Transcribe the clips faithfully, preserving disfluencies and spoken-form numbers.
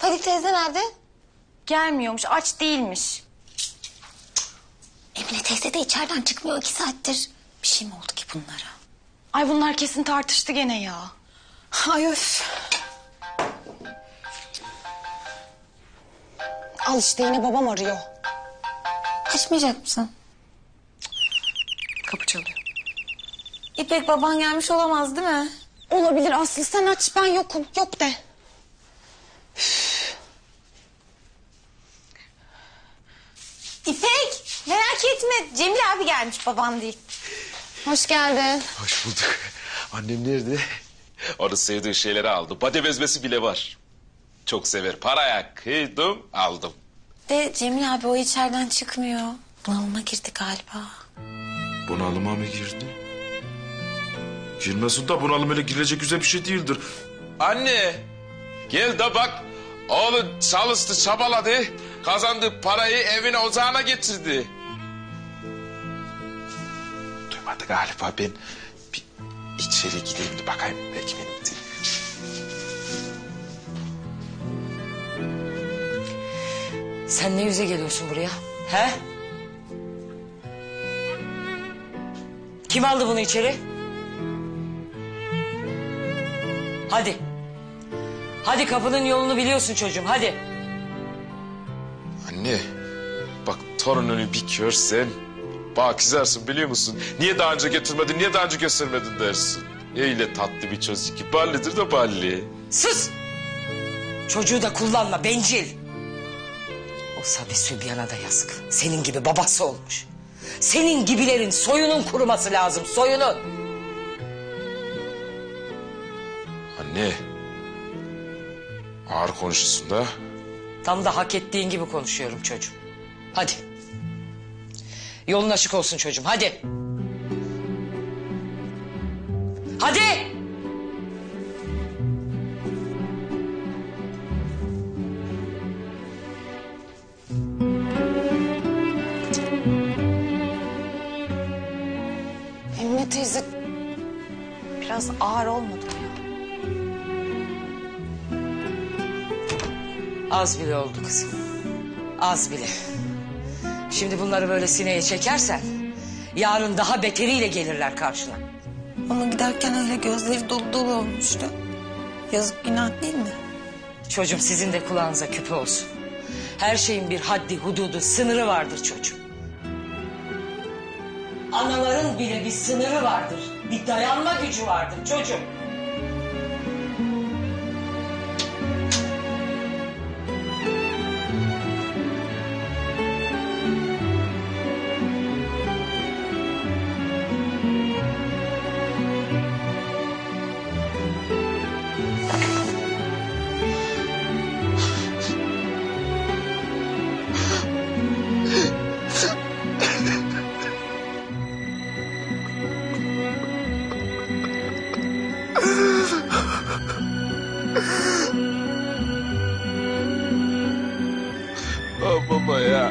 Hadi teyze nerede? Gelmiyormuş, aç değilmiş. Emine teyze de içeriden çıkmıyor iki saattir. Bir şey mi oldu ki bunlara? Ay bunlar kesin tartıştı gene ya. Ay öf. Al işte yine babam arıyor. Açmayacak mısın? Kapı çalıyor. İpek baban gelmiş olamaz değil mi? Olabilir Aslı, sen aç, ben yokum. Yok de. İpek merak etme. Cemil abi gelmiş baban değil. Hoş geldin. Hoş bulduk. Annem nerede? Onun sevdiği şeyleri aldı. Bade bezmesi bile var. Çok sever. Paraya kıydım, aldım. De Cemil abi o içeriden çıkmıyor. Bunalıma girdi galiba. Bunalıma mı girdi? Girmesin de bunalım öyle girilecek güzel bir şey değildir. Anne, gel de bak. Oğlun çalıştı, çabaladı. Kazandığı parayı evine ocağına getirdi. Duymadı galiba, ben bir içeri gideyim de bakayım belki benim de. Sen ne yüze geliyorsun buraya? He? Kim aldı bunu içeri? Hadi. Hadi kapının yolunu biliyorsun çocuğum, hadi. Anne, bak torununu bir görsen... Bak kızarsın biliyor musun? Niye daha önce getirmedin, niye daha önce göstermedin dersin. Öyle tatlı bir çocuk ki ballidir de balli. Sus! Çocuğu da kullanma, bencil. O Sabi Sübyan'a da yazık. Senin gibi babası olmuş. Senin gibilerin soyunun kuruması lazım, soyunun. Anne, ağır konuşuyorsun da. Tam da hak ettiğin gibi konuşuyorum çocuğum. Hadi. Yolun açık olsun çocuğum, hadi. Hadi! Emine teyze biraz ağır olmadı mı ya? Az bile oldu kızım. Az bile. Şimdi bunları böyle sineye çekersen... yarın daha beteriyle gelirler karşına. Ama giderken öyle gözleri dolu dolu olmuştu. Yazık günah değil mi? Çocuğum sizin de kulağınıza küpe olsun. Her şeyin bir haddi, hududu, sınırı vardır çocuğum. Anaların bile bir sınırı vardır. Bir dayanma gücü vardır çocuğum. Ah baba ya.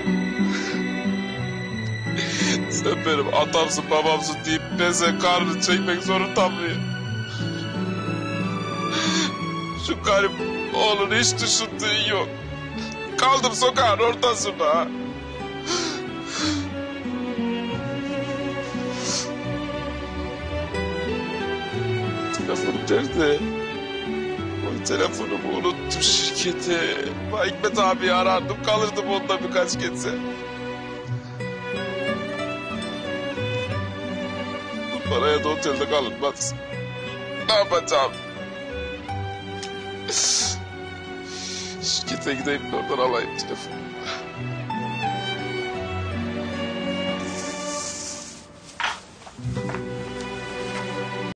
Sen benim atamsın babamsın deyip ben senin karnını çekmek zorunda mıyım? Şu garip oğlunu hiç düşündüğün yok. Kaldım sokağın ortasında. Telefon nerede? O telefonumu unuttum şirkete. Ben Hikmet abi arardım, kalırdım ondan birkaç gece. Bu paraya da otelde kalınmaz. Ne yapacağım? Şirkete gideyim de oradan alayım telefonu.